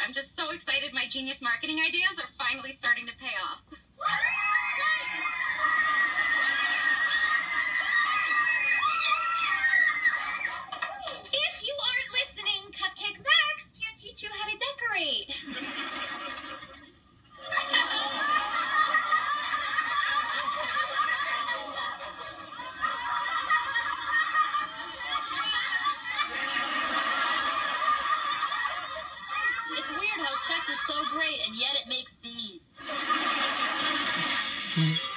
I'm just so excited my genius marketing ideas are finally starting to pay off. If you aren't listening, Cupcake Max can't teach you how to decorate. It's weird how sex is so great and yet it makes these.